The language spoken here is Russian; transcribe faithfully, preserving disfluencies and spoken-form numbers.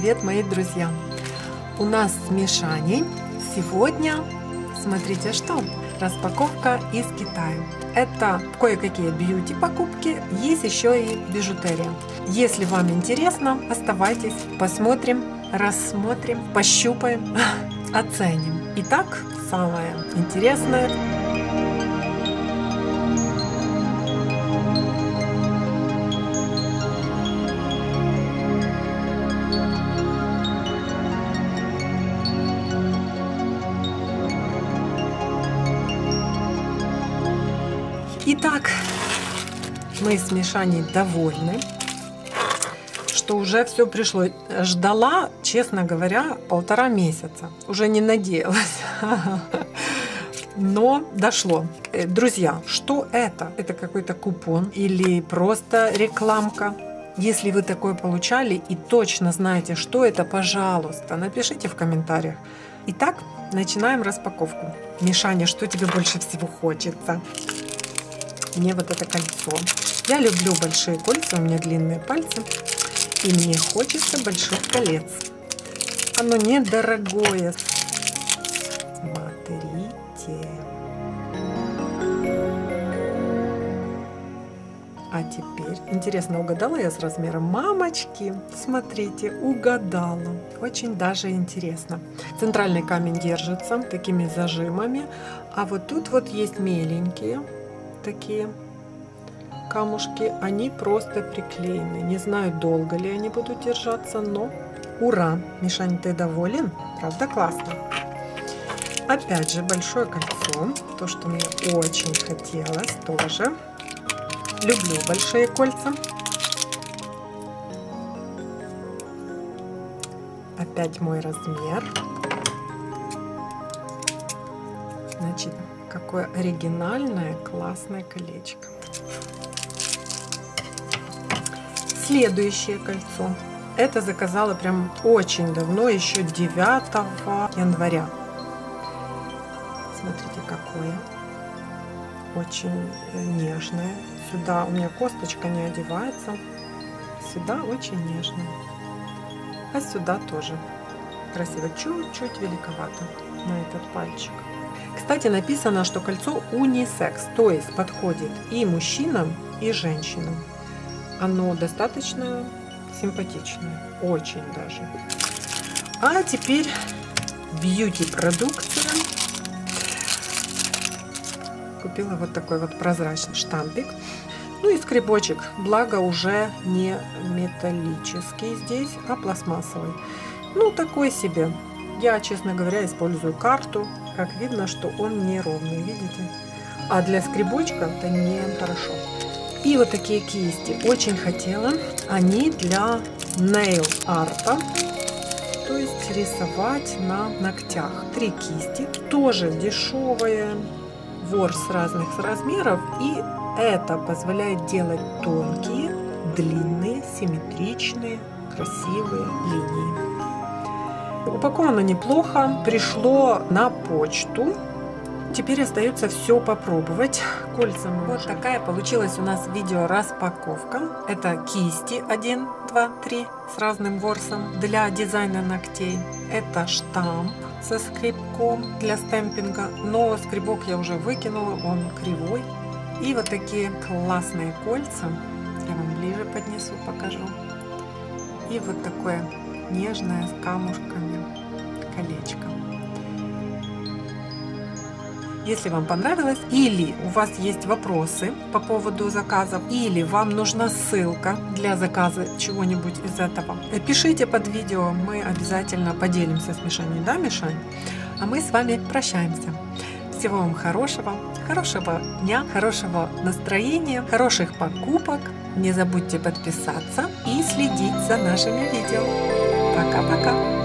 привет, мои друзья! У нас с Мишаней сегодня, смотрите что, распаковка из Китая. Это кое-какие бьюти покупки, есть еще и бижутерия. Если вам интересно, оставайтесь, посмотрим, рассмотрим, пощупаем, оценим. Итак, самое интересное. Итак, мы с Мишаней довольны, что уже все пришло. Ждала, честно говоря, полтора месяца. Уже не надеялась. Но дошло. Друзья, что это? Это какой-то купон или просто рекламка? Если вы такое получали и точно знаете, что это, пожалуйста, напишите в комментариях. Итак, начинаем распаковку. Мишаня, что тебе больше всего хочется? Мне вот это кольцо. Я люблю большие кольца, у меня длинные пальцы. И мне хочется больших колец. Оно недорогое. Смотрите. А теперь, интересно, угадала я с размером? Мамочки, смотрите, угадала. Очень даже интересно. Центральный камень держится такими зажимами. А вот тут вот есть меленькие такие камушки, они просто приклеены. Не знаю, долго ли они будут держаться, но ура! Мишань, ты доволен? Правда, классно? Опять же, большое кольцо, то, что мне очень хотелось тоже. Люблю большие кольца. Опять мой размер. Значит, какое оригинальное, классное колечко. Следующее кольцо. Это заказала прям очень давно, еще девятого января. Смотрите, какое. Очень нежное. Сюда у меня косточка не одевается. Сюда очень нежное. А сюда тоже красиво. Чуть-чуть великовато на этот пальчик. Кстати, написано, что кольцо унисекс, то есть подходит и мужчинам, и женщинам. Оно достаточно симпатичное, очень даже. А теперь бьюти-продукция. Купила вот такой вот прозрачный штампик. Ну и скребочек, благо уже не металлический здесь, а пластмассовый. Ну, такой себе. Я, честно говоря, использую карту. Как видно, что он неровный, видите? А для скребочка это не хорошо. И вот такие кисти. Очень хотела. Они для nail арта. То есть рисовать на ногтях. Три кисти. Тоже дешевые. Ворс разных размеров. И это позволяет делать тонкие, длинные, симметричные, красивые линии. Упаковано неплохо, пришло на почту. Теперь остается все попробовать. Кольца мы Вот уже. Такая получилась у нас видео распаковка. Это кисти один, два, три с разным ворсом для дизайна ногтей. Это штамп со скребком для стемпинга. Но скребок я уже выкинула, он кривой. И вот такие классные кольца. Я вам ближе поднесу, покажу. И вот такое нежное с камушками колечко. Если вам понравилось, или у вас есть вопросы по поводу заказов, или вам нужна ссылка для заказа чего-нибудь из этого, пишите под видео, мы обязательно поделимся с Мишаней, да, Мишань? А мы с вами прощаемся. Всего вам хорошего, хорошего дня, хорошего настроения, хороших покупок. Не забудьте подписаться и следить за нашими видео. Пока-пока!